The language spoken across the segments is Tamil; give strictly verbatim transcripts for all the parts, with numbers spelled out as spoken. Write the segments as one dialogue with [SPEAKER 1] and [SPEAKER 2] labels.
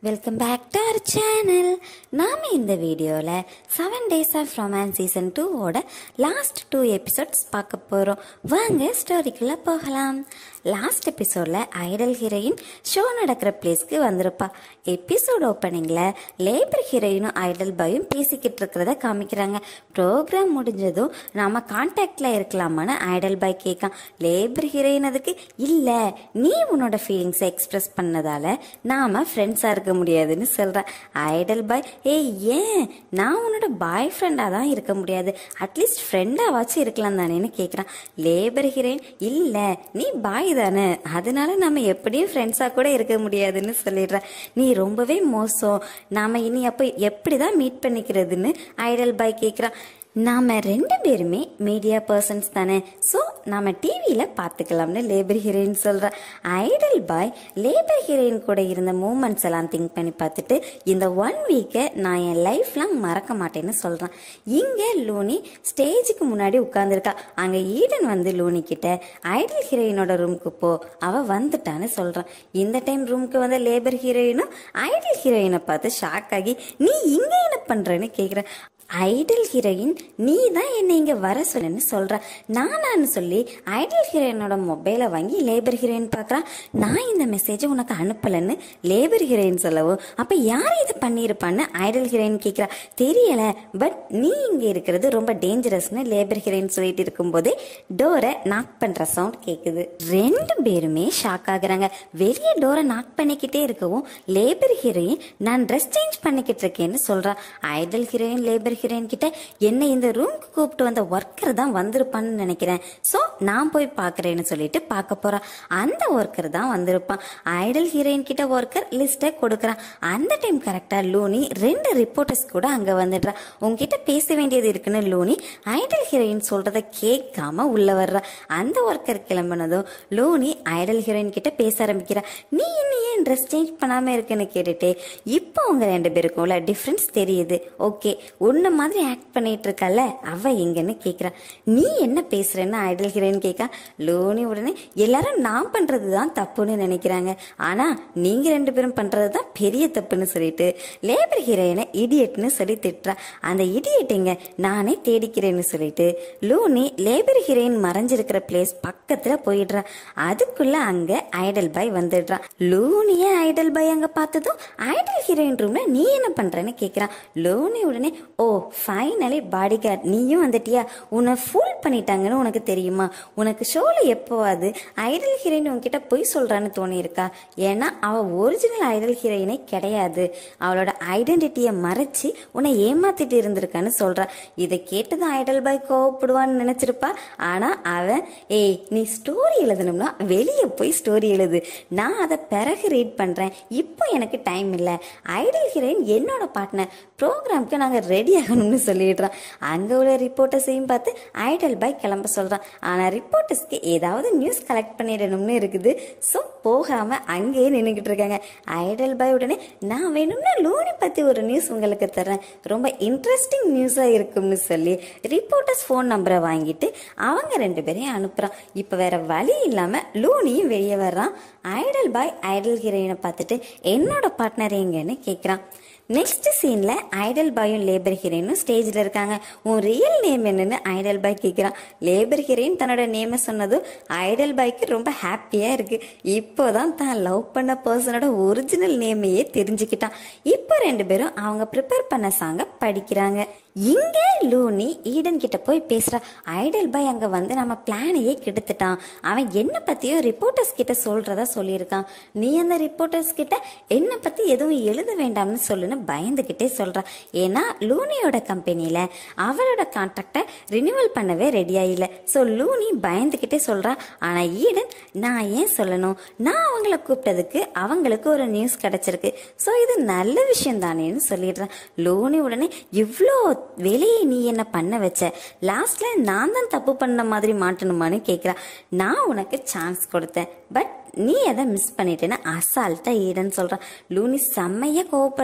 [SPEAKER 1] Welcome back to our channel. நாம் இந்த வீடியோவில் seven days of romance season டூவோட லாஸ்ட் டூ எபிசோட்ஸ் பார்க்க போகிறோம். வாங்க ஸ்டோரிக்குள்ளே போகலாம். லாஸ்ட் எபிசோடில் ஐடல் ஹீரோயின் ஷோ நடக்கிற பிளேஸ்க்கு வந்திருப்பா. எபிசோட் ஓப்பனிங்கில் லேபர் ஹீரோயினும் ஐடல் பாயும் பேசிக்கிட்டு இருக்கிறத காமிக்கிறாங்க. ப்ரோக்ராம் முடிஞ்சதும் நாம் கான்டாக்டில் இருக்கலாமான்னு ஐடல் பாய் கேட்கான். லேபர் ஹீரோயின் அதுக்கு இல்லை, நீ உன்னோட ஃபீலிங்ஸை எக்ஸ்பிரஸ் பண்ணதால நாம் ஃப்ரெண்ட்ஸாக இருக்க முடியாதுன்னு சொல்கிறேன். ஐடல் பாய், ஏய் ஏன், நான் உன்னோட பாய் ஃப்ரெண்டாக தான் இருக்க முடியாது, அட்லீஸ்ட் ஃப்ரெண்டாவாச்சும் இருக்கலாம் தானேன்னு கேட்குறான். லேபர் ஹீரோயின், இல்லை நீ பாய் தானே, அதனால நம்ம எப்படியும் ஃப்ரெண்ட்ஸாக கூட இருக்க முடியாதுன்னு சொல்லிடுறேன். நீ ரொம்பவே மோசம், நாம் இனி அப்போ எப்படி தான் மீட் பண்ணிக்கிறதுன்னு ஐடல் பாய் கேட்குறான். நாம் ரெண்டு பேருமே மீடியா பர்சன்ஸ் தானே, ஸோ நாம் டிவியில் பார்த்துக்கலாம்னு லேபர் ஹீரோயின் சொல்கிறேன். ஐடல் பாய் லேபர் ஹீரோயின் கூட இருந்த மூமெண்ட்ஸ் எல்லாம் திங்க் பண்ணி பார்த்துட்டு இந்த ஒன் வீக்கை நான் என் லைஃப் லாங் மறக்க மாட்டேன்னு சொல்கிறேன். இங்கே லூனி ஸ்டேஜுக்கு முன்னாடி உட்காந்துருக்கா. அங்கே ஈடன் வந்து லூனி கிட்ட ஐடல் ஹீரோயினோட ரூமுக்கு போ, அவள் வந்துட்டான்னு சொல்கிறான். இந்த டைம் ரூமுக்கு வந்த லேபர் ஹீரோயினும் ஐடல் ஹீரோயினை பார்த்து ஷாக் ஆகி, நீ இங்கே என்ன பண்ணுறேன்னு கேட்குறேன். ஐடல் ஹீரோயின், நீ தான் என்னை இங்கே வர சொல்லுன்னு சொல்கிற. நானான்னு சொல்லி ஐடல் ஹீரோயினோட மொபைலை வாங்கி லேபர் ஹீரோயின் பார்க்குறான். நான் இந்த மெசேஜை உனக்கு அனுப்பலைன்னு லேபர் ஹீரோயின் சொல்லவும், அப்போ யார் இது பண்ணியிருப்பான்னு ஐடல் ஹீரோயின் கேட்குறா. தெரியலை, பட் நீ இங்கே இருக்கிறது ரொம்ப டேஞ்சரஸ்ன்னு லேபர் ஹீரோயின் சொல்லிட்டு இருக்கும்போதே டோரை நாக் பண்ணுற சவுண்ட் கேட்குது. ரெண்டு பேருமே ஷாக் ஆகுறாங்க. வெளியே டோரை நாக் பண்ணிக்கிட்டே இருக்கவும் லேபர் ஹீரோயின், நான் ட்ரெஸ் சேஞ்ச் பண்ணிக்கிட்டு இருக்கேன்னு சொல்கிறான். ஐடல் ஹீரோயின் லேபர் ஹீரோயின் கிட்ட, என்ன இந்த ரூம்க்கு கூப்பிட்டு வந்த ஒர்க்கர் தான் வந்திருப்பான்னு நினைக்கிறேன், ஸோ நான் போய் பார்க்குறேன்னு சொல்லிட்டு பார்க்க போறான். அந்த ஒர்க்கர் தான் வந்திருப்பான். ஐடல் ஹீரோயின் கிட்ட ஒர்க்கர் லிஸ்ட்டை கொடுக்குறான். அந்த டைம் கரெக்டாக லூனி ரெண்டு ரிப்போர்ட்டர்ஸ் கூட அங்கே வந்துடுறா. உங்ககிட்ட பேச வேண்டியது இருக்குன்னு லூனி ஐடல் ஹீரோயின் சொல்றத கேட்காம உள்ள வர்றா. அந்த ஒர்க்கர் கிளம்பினதும் லூனி ஐடல் ஹீரோயின் கிட்ட பேச ஆரம்பிக்கிறா. நீ இன்னும் ஏன் ட்ரெஸ் சேஞ்ச் பண்ணாம இருக்குன்னு கேட்டுட்டு, இப்போ உங்க ரெண்டு பேருக்கும் உள்ள டிஃப்ரென்ஸ் தெரியுது, ஓகே, உன்ன மாதிரி ஆக்ட் பண்ணிட்டு இருக்கல, அவ எங்கன்னு கேக்குறா. நீ என்ன பேசுறன்னு ஐடல் ஹீரோயின் கேட்கா. லூனி உடனே, எல்லாரும் நான் பண்றதுதான் தப்புன்னு நினைக்கிறாங்க, ஆனா நீங்க ரெண்டு பேரும் பண்றதுதான் பெரிய தப்புன்னு சொல்லிட்டு லேபர் ஹீரோயினை இடியட்னு சொல்லி திட்டுறா. அந்த இடியட்டிங்க நானே தேடிக்கிறேன்னு சொல்லிட்டு லூனி லேபர் ஹீரோயின் மறைஞ்சிருக்கிற பிளேஸ் பக்கத்துல போயிடுறா. அதுக்குள்ள அங்க ஐடல் பாய் வந்துடுறான். லூனிய ஐடல் பாய் அங்க பார்த்ததும் ஐடல் ஹீரோயின் ரூம்ல நீ என்ன பண்றன்னு கேக்குறான். லூனி உடனே, ஓ ஃபைனலி பாடி கார்டு நீயும் வந்துட்டியா, உன்னை ஃபுல் பண்ணிட்டாங்கன்னு உனக்கு தெரியுமா, உனக்கு ஷோல எப்போவாது ஐடல் ஹீரோயின் உன்கிட்ட பொய் சொல்றான்னு தோணி இருக்கா, ஏன்னா அவ ஒரிஜினல் ஐடல் ஹீரோயினே கிடையாது, அவளோட ஐடென்டிட்டியை மறைச்சு உன்னை ஏமாத்திட்டு இருந்திருக்கான்னு சொல்றா. இதை கேட்டதும் ஐடல் பாய் கோவப்படுவான்னு நினைச்சிருப்பா. ஆனா அவன், ஏய் நீ ஸ்டோரி எழுதணும்னா வெளியே போய் ஸ்டோரி எழுது, நான் அதை பிறகு ரீட் பண்றேன், இப்போ எனக்கு டைம் இல்லை, ஐடல் ஹீரோயின் என்னோட பார்ட்னர், ப்ரோக்ராம்க்கு நாங்கள் ரெடி ஆகணும்னு சொல்லிடுறான். அங்கே உள்ள ரிப்போர்ட்டர்ஸையும் பார்த்து ஐடல் பாய் கிளம்ப சொல்கிறான். ஆனால் ரிப்போர்ட்டர்ஸ்க்கு ஏதாவது நியூஸ் கலெக்ட் பண்ணிடணும்னு இருக்குது, ஸோ போகாமல் அங்கேயே நின்றுக்கிட்டு இருக்காங்க. ஐடல் பாய் உடனே, நான் வேணும்னா லூனி பற்றி ஒரு நியூஸ் உங்களுக்கு தர்றேன், ரொம்ப இன்ட்ரெஸ்டிங் நியூஸாக இருக்கும்னு சொல்லி ரிப்போர்ட்டர்ஸ் ஃபோன் நம்பரை வாங்கிட்டு அவங்க ரெண்டு பேரையும் அனுப்புகிறான். இப்போ வேற வழி இல்லாமல் லூனியும் வெளியே வர்றான். ஐடல் பாய் ஐடல் ஹீரோயினை பார்த்துட்டு, என்னோட பார்ட்னர் எங்கன்னு கேட்குறான். நெக்ஸ்ட் சீன்ல ஐடல் பாயும் லேபர் ஹீரோயினும் ஸ்டேஜ்ல இருக்காங்க. உன் ரியல் நேம் என்னன்னு ஐடல் பாய் கேட்கிறான். லேபர் ஹீரோயின் தன்னோட நேமை சொன்னதும் ஐடல் பாய்க்கு ரொம்ப ஹாப்பியா இருக்கு. இப்போதான் தான் லவ் பண்ண பர்சனோட ஒரிஜினல் நேமையே தெரிஞ்சுக்கிட்டான். இப்போ ரெண்டு பேரும் அவங்க ப்ரிப்பேர் பண்ண சாங்க படிக்கிறாங்க. இங்க லூனி ஈடன் கிட்ட போய் பேசுறா. ஐடல் பாய் அங்க வந்து நம்ம பிளானையே கெடுத்துட்டான், அவன் என்ன பத்தியும் ரிப்போர்ட்டர்ஸ் கிட்ட சொல்றதா சொல்லியிருக்கான், நீ அந்த ரிப்போர்ட்டர்ஸ் கிட்ட என்ன பத்தி எதுவும் எழுத வேண்டாம்னு சொல்லுன்னு பயந்துகிட்டே சொல்றா. ஏன்னா லூனியோட கம்பெனியில அவளோட கான்ட்ராக்டை ரினிவல் பண்ணவே ரெடியா இல்லை. ஸோ லூனி பயந்துகிட்டே சொல்றா. ஆனா ஈடன், நான் ஏன் சொல்லணும், நான் அவங்கள கூப்பிட்டதுக்கு அவங்களுக்கு ஒரு நியூஸ் கிடைச்சிருக்கு, ஸோ இது நல்ல விஷயம் தானேன்னு சொல்லிடுறான். லூனி உடனே, இவ்வளோ வெளியே நீ என்ன பண்ண வச்ச, லாஸ்ட்ல நான் தான் தப்பு பண்ண மாதிரி மாட்டணுமான்னு கேட்கிறா. நான் உனக்கு சான்ஸ் கொடுத்தேன், பட் நீ அதை மிஸ் பண்ணிட்டேன்னு அசால்ட்டா ஈடன் சொல்றான். லூனி செம்மையா கோவப்படுறா. ஸோ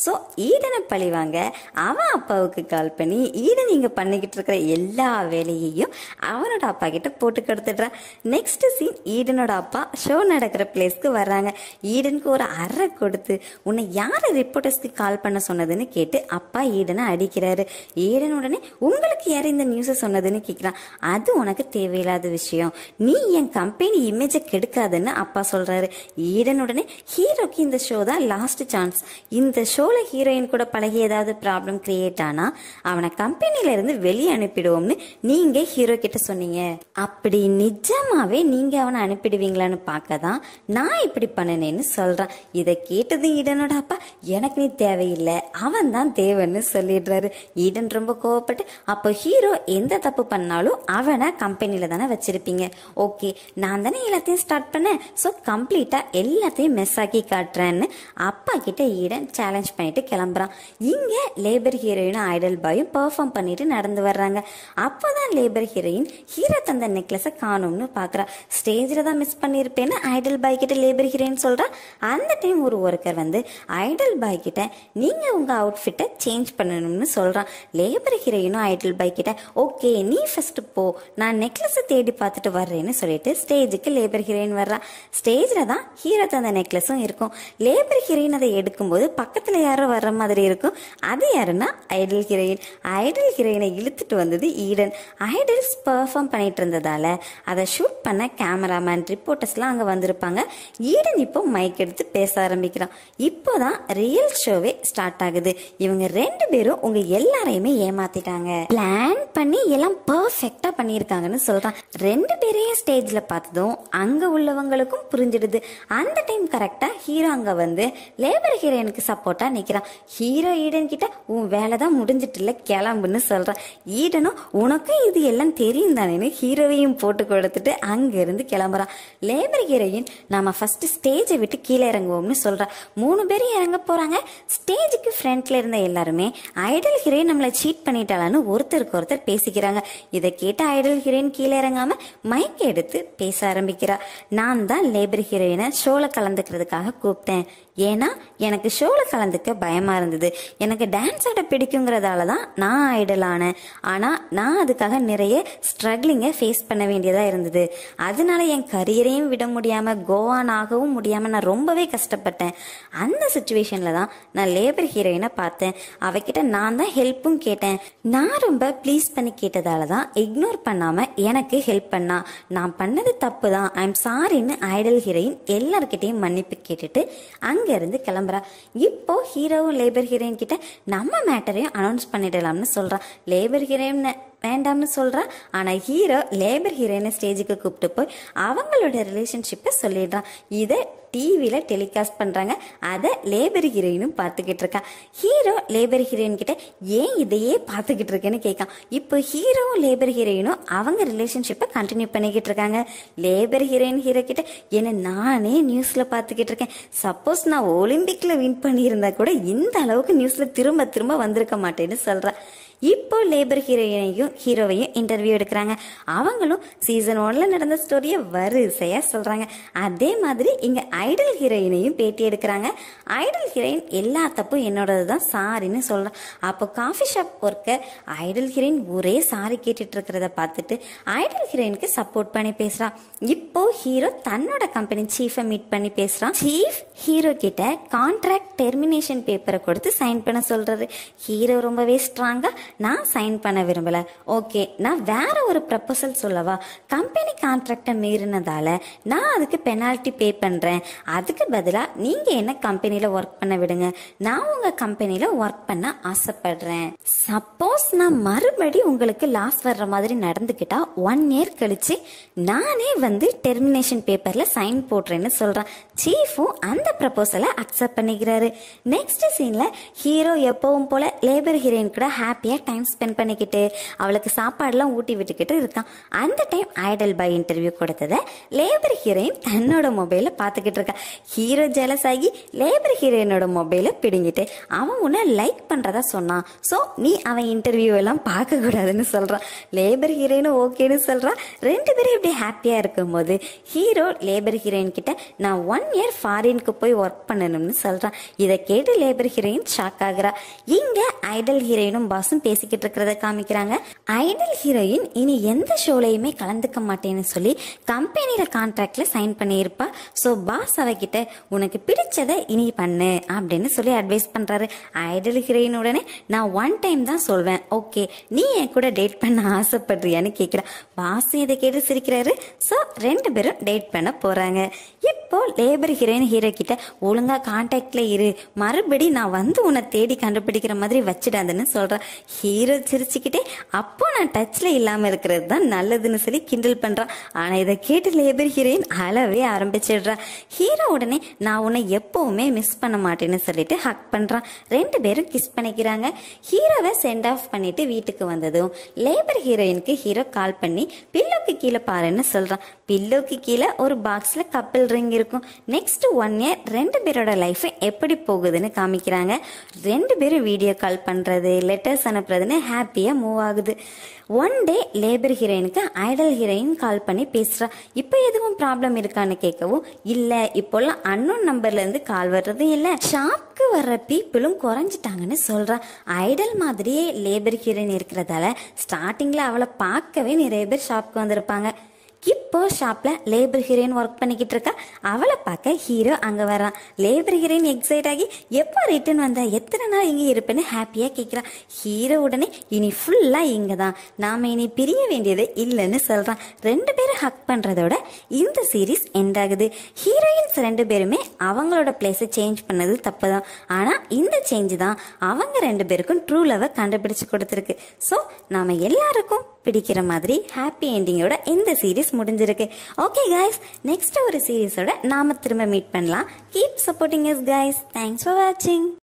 [SPEAKER 1] ஸோ ஈடனை பழிவாங்க அவன் அப்பாவுக்கு கால் பண்ணி ஈடன் இங்கே பண்ணிக்கிட்டு இருக்கிற எல்லா வேலையையும் அவனோட அப்பா கிட்ட போட்டு கொடுத்துட்றான். நெக்ஸ்ட் சீன் ஈடனோட அப்பா ஷோ நடக்கிற பிளேஸ்க்கு வர்றாங்க. ஈடனுக்கு ஒரு அறை கொடுத்து உன்னை யார் ரிப்போர்ட்டர்ஸ்க்கு கால் பண்ண சொன்னதுன்னு கேட்டு அப்பா ஈடனை அடிக்கிறாரு. ஈடன் உடனே உங்களுக்கு யார் இந்த நியூஸை சொன்னதுன்னு கேட்குறான். அது உனக்கு தேவையில்லாத விஷயம், நீ என் கம்பெனி இமேஜை கெடுக்காதுன்னு அப்பா சொல்றாரு. ஈடன் உடனே ஹீரோக்கு இந்த ஷோ தான் லாஸ்ட் சான்ஸ், இந்த ஷோல ஹீரோயின் கூட பழகி ஏதாவது ப்ராப்ளம் கிரியேட் ஆனா அவனை கம்பெனில இருந்து வெளியே அனுப்பிடுவோம்னு நீங்க ஹீரோ கிட்ட சொன்னீங்க. அப்படி நிஜமாவே நீங்க அவனை அனுப்பிடுவீங்களான்னு பார்க்கதான் நான் இப்படி பண்ணனேன்னு சொல்றான். இதை கேட்டது ஈடனோட அப்பா எனக்கு நீ தேவையில்லை, அவன் தான் தேவைன்னு சொல்லிடுறாரு. ஈடன் ரொம்ப கோவப்பட்டு அப்போ ஹீரோ எந்த தப்பு பண்ணாலும் அவனை கம்பெனில தானே வச்சிருப்பீங்க, ஓகே நான் தானே எல்லாத்தையும் ஸ்டார்ட் பண்ணேன், ஸோ கம்ப்ளீட்டா எல்லாத்தையும் மெஸ் ஆக்கி காட்டுறேன்னு அப்பா கிட்ட ஈடன் சேலஞ்ச் பண்ணிட்டு கிளம்புறான். இங்க லேபர் ஹீரோயினும் ஐடல் பாயும் பெர்ஃபார்ம் பண்ணிட்டு நடந்து வர்றாங்க. அப்போதான் லேபர் ஹீரோயின் ஹீரோ தந்த நெக்லஸை காணும்னு பாக்குறா. ஸ்டேஜ்ல தான் மிஸ் பண்ணிருப்பேன்னு ஐடல் பாய் கிட்ட லேபர் ஹீரோயின் சொல்றா. அந்த டைம் ஒரு ஒர்க்கர் வந்து ஐடல் பாய் கிட்ட நீங்க உங்க அவுட்ஃபிட்டை சேஞ்ச் பண்ணணும்னு சொல்றான். லேபர் ஹீரோயினும் ஐடல் பாய் கிட்ட ஓகே நீ ஃபர்ஸ்ட் போ, நான் நெக்லஸ் தேடி பார்த்துட்டு வர்றேன்னு சொல்லிட்டு ஸ்டேஜுக்கு லேபர் ஹீரோயின் வர்றா. ஸ்டேஜ்ல தான் ஹீரோ தந்த நெக்லஸும் இருக்கும். லேபர் ஹீரோயின் அதை எடுக்கும்போது பக்கத்துல யாரோ வர்ற மாதிரி இருக்கும். அது யாருன்னா ஐடல் ஹீரோயின். ஐடல் ஹீரோயினை இழுத்துட்டு வந்தது ஈடன். ஐடல்ஸ் பெர்ஃபார்ம் பண்ணிட்டு இருந்ததால அதை ஷூட் பண்ண கேமராமேன் ரிப்போர்ட்டர்ஸ்லாம் அங்க வந்திருப்பாங்க. ஈடன் இப்போ மைக் எடுத்து பேச ஆரம்பிக்கிறான். இப்போதான் ரியல் ஷோவே ஸ்டார்ட் ஆகுது. இவங்க ரெண்டு பேரும் உங்க எல்லாரையுமே ஏமாத்திட்டாங்க, பிளான் பண்ணி எல்லாம் பெர்ஃபெக்ட்டா பண்ணியிருக்காங்கன்னு சொல்றான். ரெண்டு பேரையும் ஸ்டேஜ்ல பார்த்ததும் அங்க உள்ளவங்களுக்கும் புரிஞ்சிடுது. அந்த டைம் கரெக்டா ஹீரோ அங்க வந்து லேபர் ஹீரோயினுக்கு சப்போர்ட்டா நிக்கிறான். ஹீரோ ஈடன் கிட்ட உன் வேலை தான் முடிஞ்சிட்டு இல்ல கிளம்புன்னு சொல்றான். ஈடனும் உனக்கும் இது எல்லாம் தெரியும் தானேன்னு ஹீரோவையும் போட்டு கொடுத்துட்டு அங்க இருந்து கிளம்புறான். லேபர் ஹீரோயின் நாம ஃபர்ஸ்ட் ஸ்டேஜை விட்டு கீழே இறங்குவோம்னு சொல்றா. மூணு பேரும் இறங்க போறாங்க. ஸ்டேஜுக்கு ஃப்ரண்ட்ல இருந்த எல்லாருமே ஐடல் ஹீரோயின் நம்மளை சீட் பண்ணிட்டாளான்னு ஒருத்தருக்கு ஒருத்தர் பேசிக்கிறாங்க. இதை கேட்ட ஐடல் ஹீரோயின் கீழே இறங்காம மைக் எடுத்து பேச ஆரம்பிக்கிறா. நான் தான் லேபர் ஹீரோயினை ஷோல கலந்துக்கிறதுக்காக கூப்பிட்டேன். ஏன்னா எனக்கு ஷோல கலந்துக்க பயமா இருந்தது, எனக்கு டான்ஸ் ஆட பிடிக்குங்கிறதால தான் நான் ஐடல் ஆனேன். ஆனா நான் அதுக்காக நிறைய ஸ்ட்ரகிளிங்கை ஃபேஸ் பண்ண வேண்டியதா இருந்தது. அதனால என் கரியரையும் விட முடியாம கோவான் ஆகவும் முடியாம நான் ரொம்பவே கஷ்டப்பட்டேன். அந்த சுச்சுவேஷன்ல தான் நான் லேபர் ஹீரோயினை பார்த்தேன். அவகிட்ட நான் தான் ஹெல்ப்பும் கேட்டேன். நான் ரொம்ப ப்ளீஸ் பண்ணி கேட்டதால தான் இக்னோர் பண்ணாம எனக்கு ஹெல்ப் பண்ணா. நான் பண்ணது தப்பு தான், ஐ எம் சாரின்னு ஐடல் ஹீரோயின் எல்லார்கிட்டையும் மன்னிப்பு கேட்டுட்டு அங்க இருந்து கிளம்புறா. இப்போ ஹீரோவும் லேபர் ஹீரோயின் கிட்ட நம்ம மேட்டரையும் அனௌன்ஸ் பண்ணிடலாம்னு சொல்றான். லேபர் ஹீரோயின் வேண்டாம்னு சொல்றா. ஆனா ஹீரோ லேபர் ஹீரோயினை ஸ்டேஜுக்கு கூப்பிட்டு போய் அவங்களோட ரிலேஷன்ஷிப்பை சொல்லிடுறான். இதை டிவியில டெலிகாஸ்ட் பண்றாங்க. அதை லேபர் ஹீரோயினும் பார்த்துக்கிட்டு இருக்கா. ஹீரோ லேபர் ஹீரோயின் கிட்ட ஏன் இதையே பார்த்துக்கிட்டு இருக்கேன்னு கேட்கான். இப்போ ஹீரோவும் லேபர் ஹீரோயினும் அவங்க ரிலேஷன்ஷிப்பை கண்டினியூ பண்ணிக்கிட்டு இருக்காங்க. லேபர் ஹீரோயின் ஹீரோ கிட்ட என்ன நானே நியூஸ்ல பார்த்துக்கிட்டு இருக்கேன், சப்போஸ் நான் ஒலிம்பிக்ல வின் பண்ணியிருந்தா கூட இந்த அளவுக்கு நியூஸ்ல திரும்ப திரும்ப வந்திருக்க மாட்டேன்னு சொல்றா. இப்போ லேபர் ஹீரோயினையும் ஹீரோவையும் இன்டர்வியூ எடுக்கிறாங்க. அவங்களும் சீசன் ஒன்ல நடந்த ஸ்டோரியை வரிசையா சொல்றாங்க. அதே மாதிரி இங்க ஐடல் ஹீரோயினையும் பேட்டி எடுக்கிறாங்க. ஐடல் ஹீரோயின் எல்லா தப்பும் என்னோடது தான் சாரின்னு சொல்றான். அப்போ coffee shop worker idol heroine ஒரே சாரி கேட்டுட்டு இருக்கிறத பார்த்துட்டு ஐடல் ஹீரோயினுக்கு சப்போர்ட் பண்ணி பேசுறான். இப்போ ஹீரோ தன்னோட கம்பெனி சீஃபை மீட் பண்ணி பேசுறான். சீஃப் ஹீரோ கிட்ட கான்ட்ராக்ட் டெர்மினேஷன் பேப்பரை கொடுத்து சைன் பண்ண சொல்றாரு. ஹீரோ ரொம்பவே ஸ்ட்ராங்கா நான் சைன் பண்ண விரும்பல, ஓகே நான் வேற ஒரு ப்ரப்போசல் சொல்லவா, கம்பெனி கான்ட்ராக்டை மீறினதால நான் அதுக்கு பெனால்ட்டி பே பண்றேன், அதுக்கு பதிலா நீங்க என்ன கம்பெனில ஒர்க் பண்ண விடுங்க, நான் உங்க கம்பெனில ஒர்க் பண்ண ஆசைப்படுறேன். சப்போஸ் நான் மறுபடி உங்களுக்கு லாஸ் வர்ற மாதிரி நடந்துக்கிட்டா ஒன் இயர் கழிச்சு நானே வந்து டெர்மினேஷன் பேப்பர்ல சைன் போடுறேன்னு சொல்றான். சீஃபும் அந்த ப்ரப்போசலை அக்செப்ட் பண்ணிக்கிறாரு. நெக்ஸ்ட் சீன்ல ஹீரோ எப்பவும் போல லேபர் ஹீரோயின் கூட ஹாப்பியா ஜாலியாக டைம் ஸ்பெண்ட் பண்ணிக்கிட்டு அவளுக்கு சாப்பாடுலாம் ஊட்டி விட்டுக்கிட்டு இருக்கான். அந்த டைம் ஐடல் பாய் இன்டர்வியூ கொடுத்ததை லேபர் ஹீரோயின் தன்னோட மொபைலை பார்த்துக்கிட்டு இருக்கா. ஹீரோ ஜெலஸ் ஆகி லேபர் ஹீரோயினோட மொபைலை பிடுங்கிட்டு அவன் உன்னை லைக் பண்ணுறதா சொன்னான், ஸோ நீ அவன் இன்டர்வியூ எல்லாம் பார்க்கக்கூடாதுன்னு சொல்கிறான். லேபர் ஹீரோயினும் ஓகேன்னு சொல்கிறான். ரெண்டு பேரும் இப்படி ஹாப்பியாக இருக்கும்போது ஹீரோ லேபர் ஹீரோயின் கிட்ட நான் ஒன் இயர் ஃபாரினுக்கு போய் ஒர்க் பண்ணணும்னு சொல்கிறான். இதை கேட்டு லேபர் ஹீரோயின் ஷாக் ஆகுறா. இங்கே ஐடல் ஹீரோயினும் பாஸும் பேசிக்கிட்டு இருக்கிறத காமிக்கிறாங்க. ஐடல் ஹீரோயின் இனி எந்த ஷோலையுமே கலந்துக்க மாட்டேன்னு சொல்லி கம்பெனியில் கான்ட்ராக்ட்ல சைன் பண்ணியிருப்பா. ஸோ பாஸ் அவகிட்ட உனக்கு பிடிச்சதை இனி பண்ணு அப்படின்னு சொல்லி அட்வைஸ் பண்ணுறாரு. ஐடல் ஹீரோயின் உடனே நான் ஒன் டைம் தான் சொல்வேன், ஓகே நீ என் கூட டேட் பண்ண ஆசைப்படுறியான்னு கேட்குறா. பாஸ் இதை கேட்டு சிரிக்கிறாரு. ஸோ ரெண்டு பேரும் டேட் பண்ண போகிறாங்க. இப்போ லேபர் ஹீரோயின் ஹீரோ கிட்ட ஒழுங்கா கான்டாக்ட்ல இரு, மறுபடி நான் வந்து உன்னை தேடி கண்டுபிடிக்கிற மாதிரி வச்சிடாதுன்னு சொல்றான். ஹீரோ சிரிச்சுக்கிட்டே அப்போ நான் டச்ல இல்லாம இருக்கிறது தான் நல்லதுன்னு சொல்லி கிண்டல் பண்றான். ஆனா இதை கேட்டு லேபர் ஹீரோயின் அழவே ஆரம்பிச்சிடுறா. ஹீரோ உடனே நான் உன்னை எப்பவுமே மிஸ் பண்ண மாட்டேன்னு சொல்லிட்டு ஹக் பண்றான். ரெண்டு பேரும் கிஸ் பண்ணிக்கிறாங்க. ஹீரோவை சென்ட் ஆஃப் பண்ணிட்டு வீட்டுக்கு வந்ததும் லேபர் ஹீரோயினுக்கு ஹீரோ கால் பண்ணி பில்லோக்கு கீழே பாருன்னு சொல்றான். பில்லோக்கு கீழே ஒரு பாக்ஸ்ல கப்பிள் ரிங் இருக்கும். நெக்ஸ்ட் ஒன் இயர் ரெண்டு பேரோட லைஃப் எப்படி போகுதுன்னு காமிக்கிறாங்க. ரெண்டு பேரும் வீடியோ கால் பண்றது, லெட்டர்ஸ் அனுப்புறதுன்னு ஹாப்பியா மூவ் ஆகுது. ஒன் டே லேபர் ஹீரோயினுக்கு ஐடல் ஹீரோயின் கால் பண்ணி பேசுறா. இப்போ எதுவும் ப்ராப்ளம் இருக்கான்னு கேட்கவும் இல்ல இப்போல்லாம் அன்னோன் நம்பர்ல இருந்து கால் வர்றதும் இல்ல, ஷாப்க்கு வர்ற பீப்புளும் குறைஞ்சிட்டாங்கன்னு சொல்றா. ஐடல் மாதிரியே லேபர் ஹீரோயின் இருக்கிறதால ஸ்டார்டிங்ல அவளை பார்க்கவே நிறைய பேர் ஷாப்க்கு வந்திருப்பாங்க. இப்போ ஷாப்ல லேபர் ஹீரோயின் ஒர்க் பண்ணிக்கிட்டு இருக்கா. அவளை பார்க்க ஹீரோ அங்க வரான். லேபர் ஹீரோயின் எக்ஸைட் ஆகி எப்போ ரிட்டர்ன் வந்தா, எத்தனை நாள் இங்கே இருப்பேன்னு ஹாப்பியா கேட்கிறான். ஹீரோ உடனே இனி ஃபுல்லா இங்க தான், நாம இனி பிரிய வேண்டியது இல்லைன்னு சொல்றான். ரெண்டு பேரும் ஹக் பண்றதோட இந்த சீரீஸ் எண்ட் ஆகுது. ஹீரோயின்ஸ் ரெண்டு பேருமே அவங்களோட பிளேஸை சேஞ்ச் பண்ணது தப்பு தான். ஆனா இந்த சேஞ்ச் தான் அவங்க ரெண்டு பேருக்கும் ட்ரூ லவ்வை கண்டுபிடிச்சு கொடுத்துருக்கு. ஸோ நாம எல்லாருக்கும் பிடிக்கிற மாதிரி ஹாப்பி எண்டிங்கோட இந்த சீரீஸ் முடிஞ்சிருக்கு. ஓகே கைஸ், நெக்ஸ்ட் ஒரு சீரீஸோட நாம திரும்ப மீட் பண்ணலாம். Keep supporting us guys. Thanks for வாட்சிங்.